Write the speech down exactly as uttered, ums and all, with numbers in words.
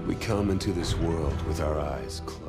We come into this world with our eyes closed.